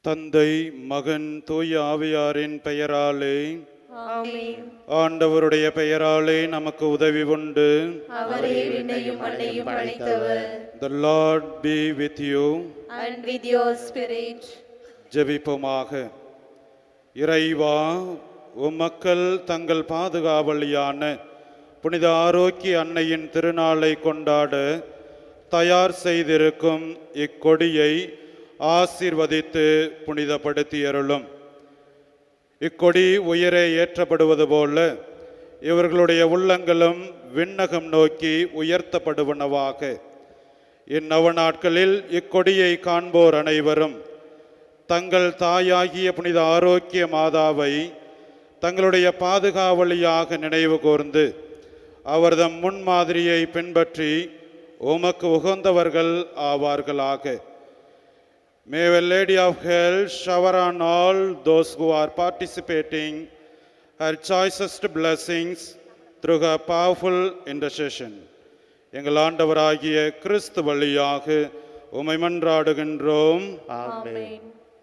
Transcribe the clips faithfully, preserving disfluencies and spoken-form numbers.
தந்தை மகன் தூய ஆவியாரின் பெயராலே ஆமென். ஆண்டவருடைய பெயராலே நமக்கு உதவி உண்டு. அவரே விண்ணையும் மண்ணையும் படைத்தவர். The Lord be with you. And with your spirit. ஜெபிப்போமாக. இறைவா, உம் மக்கள் தங்கள் பாதுகாவலியான புனித ஆரோக்கிய அன்னையின் திருநாளை கொண்டாட தயார் செய்திருக்கும் இக்கொடியை ஆசீர்வதித்து புனிதப்படுத்தியருளும். இக்கொடி உயரே ஏற்றப்படுவது போல இவர்களுடைய உள்ளங்களும் விண்ணகம் நோக்கி உயர்த்தப்படுவனவாக. இந்நவ நாட்களில் இக்கொடியை காண்போர் அனைவரும் தங்கள் தாயாகிய புனித ஆரோக்கிய மாதாவை தங்களுடைய பாதுகாவலியாக நினைவு கூர்ந்து அவர்தம் முன்மாதிரியை பின்பற்றி உமக்கு உகந்தவர்கள் ஆவார்களாக. May the Lady of Health shower on all those who are participating her choicest blessings through her powerful intercession. எங்கள் ஆண்டவராகிய கிறிஸ்து வழியாக உம்மை மன்றாடுகின்றோம். ஆமென்.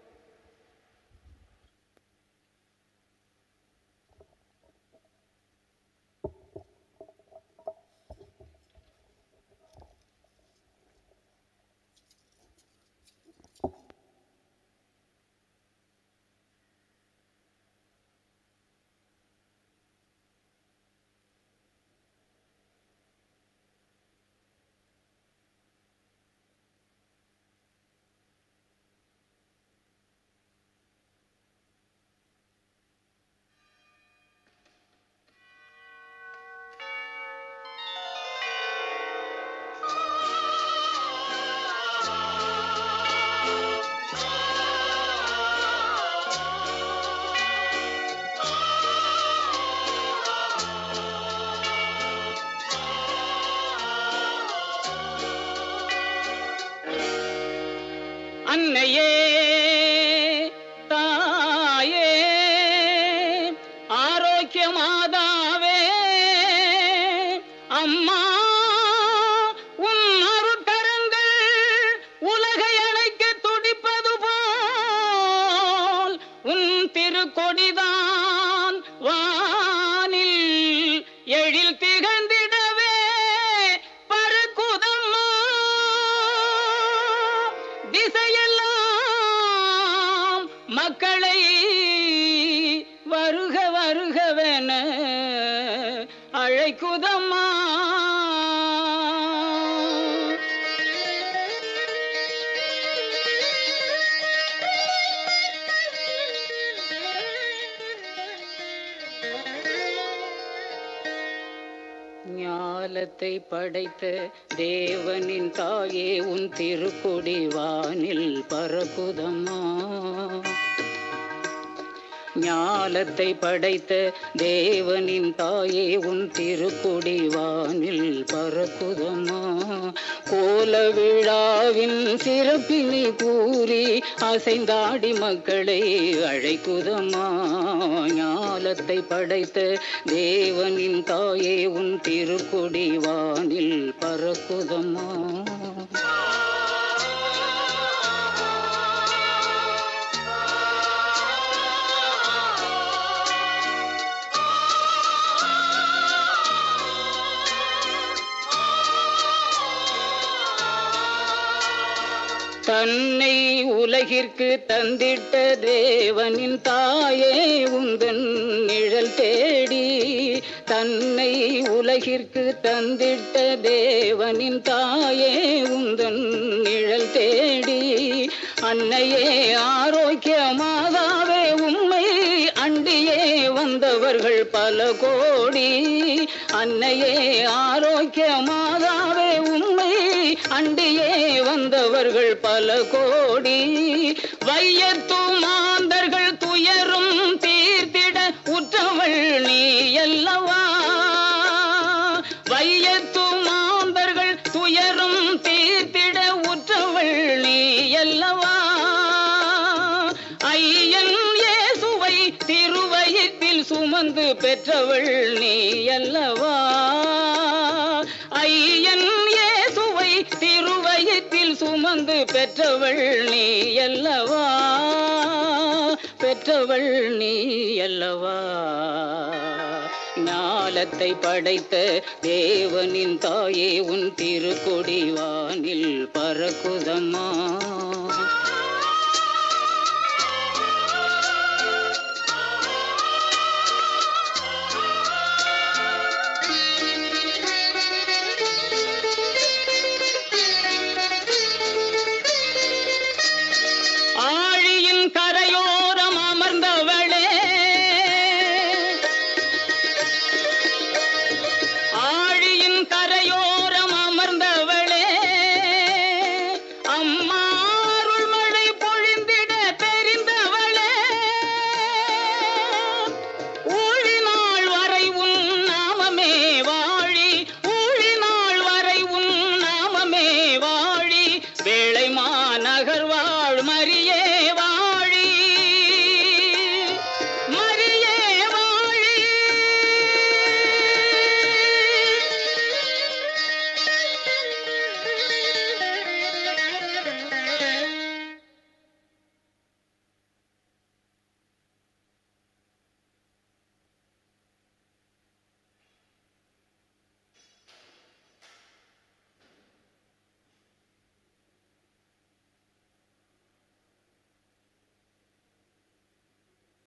அன்னையே தாயே ஆரோக்கிய மாதாவே அம்மா, உன் அருட்கரங்கள் உலகை அணைக்க துடிப்பது போல் உன் திருக்கொடிதான் வானில் எழில் திகழ்ந்திடவே பறக்குதம்மா. திசையெல்லாம் மக்களை வருக வருகவென அழைக்குதம்மா. ஞாலத்தை படைத்த தேவனின் தாயே உன் திருக்கொடி வானில் பறக்குதம்மா. ஞாலத்தை படைத்த தேவனின் தாயே உன் திருக்கொடி வானில் பறக்குதம்மா. கோல விழாவின் சிறப்பினை கூறி அசைந்தாடி மக்களை அழைக்குதம்மா. ஞாலத்தை படைத்த தேவனின் தாயே உன் திருக்கொடி வானில் பறக்குதம்மா. தன்னை உலகிற்கு தந்திட்ட தேவனின் தாயே உந்தன் நிழல் தேடி, தன்னை உலகிற்கு தந்திட்ட தேவனின் தாயே உந்தன் நிழல் தேடி, அன்னையே ஆரோக்கிய மாதாவே உம்மை அண்டியே வந்தவர்கள் பல கோடி. அன்னையே ஆரோக்கிய மாதாவே உம்மை அண்டியே வந்தவர்கள் பல கோடி. வையத்து மாந்தர்கள் துயரும் தீர்த்திட உற்றவள் நீ அல்லவா. வையத்து மாந்தர்கள் துயரும் தீர்த்திட உற்றவள் நீ அல்லவா. ஐயன் இயேசுவை திருவயிற்றில் சுமந்து பெற்றவள் நீ அல்லவா. ஐயன் இயேசுவை திருவயிற்றில் சுமந்து பெற்றவள் நீ அல்லவா, பெற்றவள் நீ அல்லவா. ஞாலத்தை படைத்த தேவனின் தாயே உன் திருக்கொடி வானில் பறக்குதம்மா.